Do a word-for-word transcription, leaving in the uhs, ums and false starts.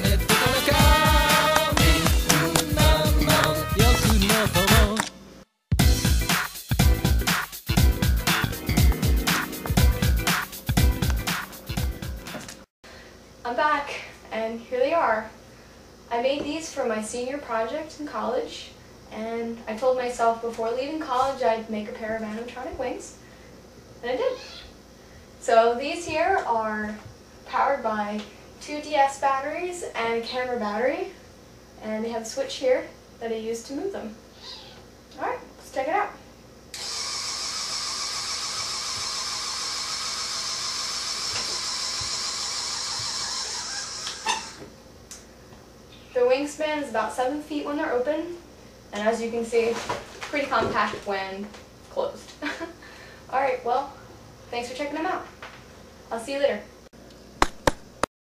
I'm back, and here they are. I made these for my senior project in college, and I told myself before leaving college I'd make a pair of animatronic wings, and I did. So these here are powered by two D S batteries and a camera battery, and they have a switch here that I use to move them. Alright, let's check it out. Their wingspan is about seven feet when they're open, and as you can see, pretty compact when closed. Alright, well, thanks for checking them out. I'll see you later.